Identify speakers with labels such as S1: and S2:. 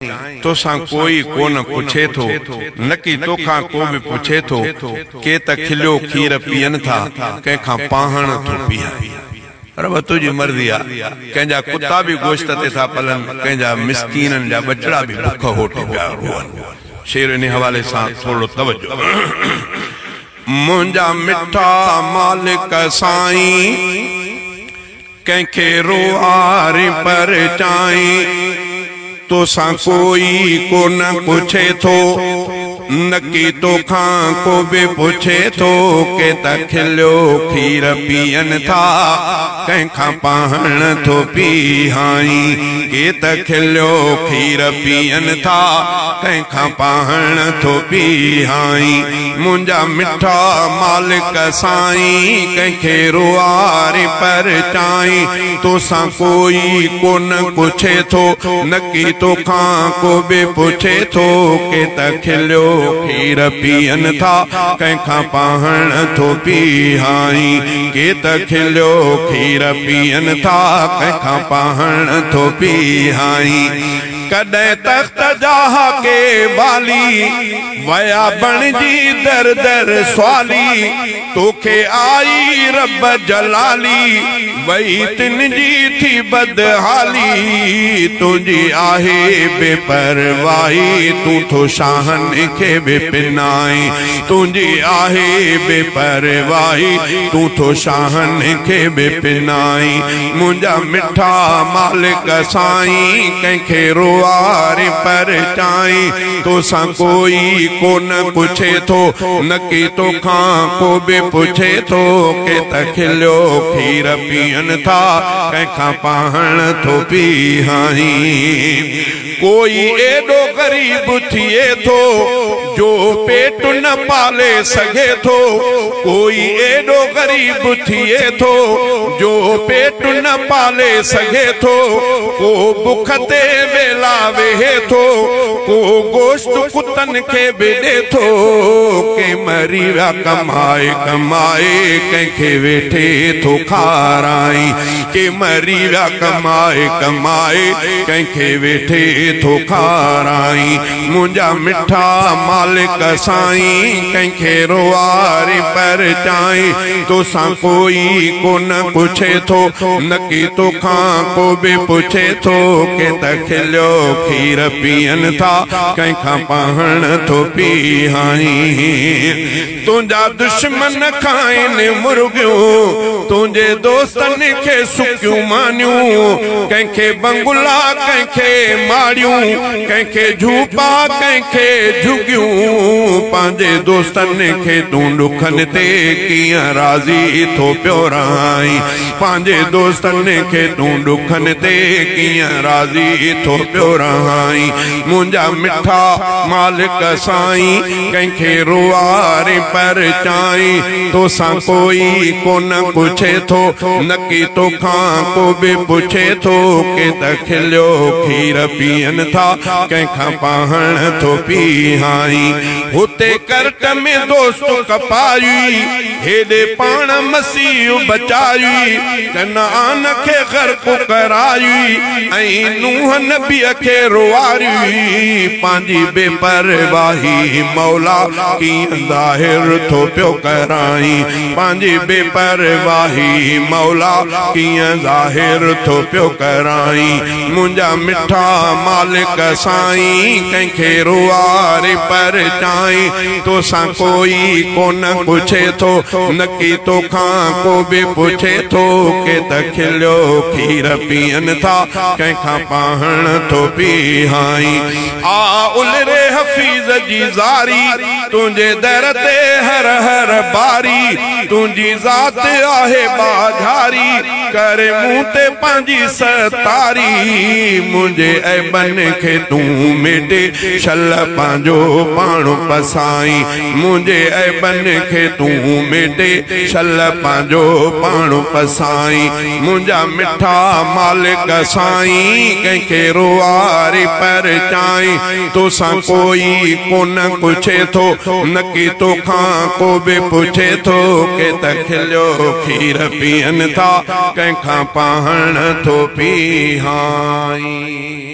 S1: तो सा कोई कोन पुछे थो न कि तोखा को भी पुछे थो के त खिलियो खीर पियन था कंखा पाहण थो पिया। रब तुझी मर्जी आ। कंजा कुत्ता भी गोश्त ते था पलन, कंजा मिस्कीनन जा बचड़ा भी भूख होटे पिया रोवन। शेर इन हवाले सा थोड़ो तवज्जो। मुंजा मिठा मालिक साईं कंखे रोआर पर चाई, तो सा कोई को न पुछे थो न कि तोखा को भी पुछे थो के त खिलियो खीर पियन था कंखा पाहण थो पीहाई। के त खिलियो खीर पियन था कंखा पाहण थो पीहाई। मुंजा मिठा मालिक साईं कंखे रोआर पर चाई, तो सा कोई को न पुछे थो न कि तोखा को भी पुछे थो के त खिलियो खीर पियन था कंखा पाहण थो पीहाई। के त खिलियो खीर पियन था कंखा पाहण थो पीहाई। कदे तख्त जाहा के बाली वया बन जी दर दर स्वाली, तोखे आई रब जलाली वही तिन जी थी बदहाली। तुझी आहे बेपरवाही तू थो शाहन खे बेपिनाई। तुझी आहे बेपरवाही तू थो शाहन खे बेपिनाई। मुंजा मिठा मालिक साईं कंखे रोआर पर चाई, तो सा कोई को न पुछे थो न कि तोखा को भी पुछे थो के त खिलियो खीर पियन था कंखा पाहण थो पीहाई। कोई एडो गरीब थिए थो जो पेट न पाले सके थो, कोई एडो गरीब थिए थो जो पेट न पाले सके थो। को भुख ते वेला वेहे थो, को गोश्त कुतन के बेडे थो। के मरी विया कमाए कमाए कंखे वेठे थो खाराई। के मरी विया कमाए कमाए कंखे वेठे थो खाराई। मुंजा मिठा मालिक साईं कंखे रोआर पर चाई, तो सा कोई को न पुछे थो न कि तोखा को भी पुछे थो के त खिलियो खीर पियन था कंखा पाहण थो पीहाई। तुंजा दुश्मन खाइन मुर्गियूं तुंजे दोस्तन के सुकियूं मानियूं। कंखे बंगुला कंखे मारियूं कंखे झूपा कंखे झुगियूं। पांजे दोस्तन के तू दुखन ते कियां राजी थो पियो रहाई। पांजे दोस्तन के तू दुखन ते कियां राजी थो पियो रहाई। मुंजा मिठा मालिक साईं कंखे रोआर पर चाई, तो सा कोई को न पुछे थो न कि तोखा को भी पुछे थो के त खिलियो खीर पियन था कंखा पाहण थो पीहाई। हुते करट में दोस्त कपाई हेदे पाण मसीह बचाई। कनान के गर्क कराई ऐं नूह नबी के रोआरी। पांजी बेपरवाही मौला कियां ज़ाहिर थो पियो कराई। पांजी बेपरवाही मौला कियां ज़ाहिर थो पियो कराई। मुंजा मिठा मालिक साईं कंखे रोआर पर चाई, तो सा कोई को न पुछे थो न कि तोखा को भी पुछे थो के त खिलियो खीर पियन था कंखा पाहण थो पीहाई। आ उलरे हफीज जी ज़ारी तुंजे दर ते हर हर बारी। तुंजी ज़ात आहे बाझारी करे मुंह ते पंहिंजी सतारी। मुंहिंजे ऐबन खे तूं मेटे छल पंहिंजो पाण पसाई। मुंहिंजे ऐबन खे तूं मेटे छल पंहिंजो पाण पसाई। मुंहिंजा मिठा मालिक साईं कंखे रोआर पर चाई, तो सा कोई को न पुछे थो न कि तोखा को भी पुछे थो के त खिलियो खीर पियन था कंखा पाहण थो पीहाई।